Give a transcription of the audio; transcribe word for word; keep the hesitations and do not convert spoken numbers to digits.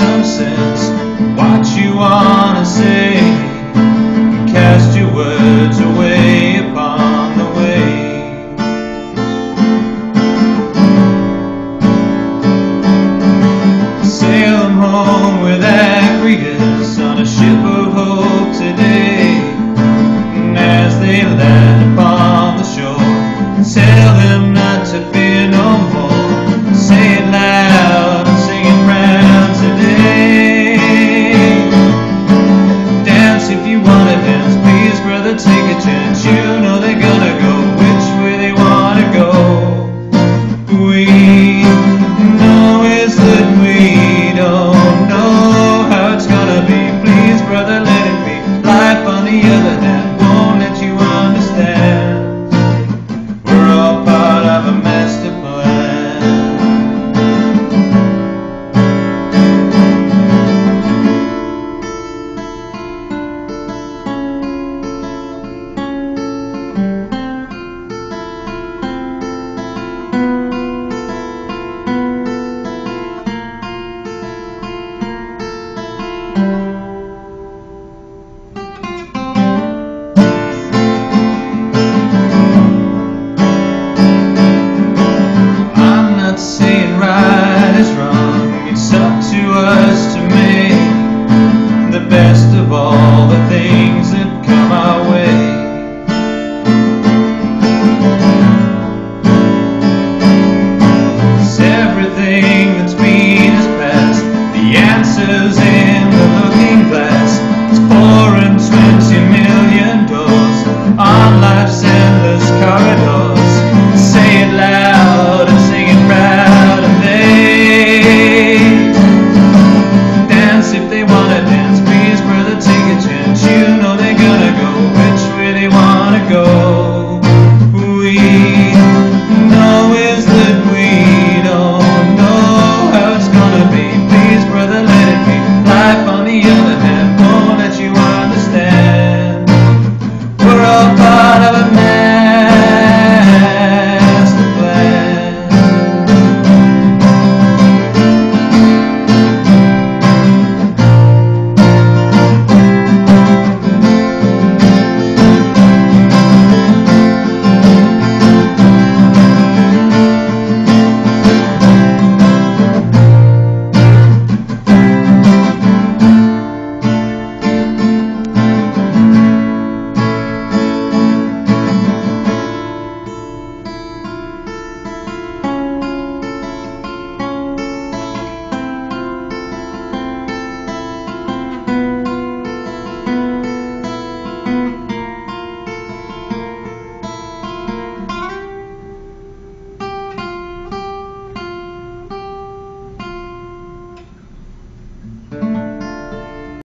some sense. What you wanna say, cast your words away upon the wave. Sail them home with Agrias on a ship of hope today. And as they land upon the shore, tell them not to fear no more. Say it loud and sing it proud today. Dance if you wanna dance, please brother, take a chance. You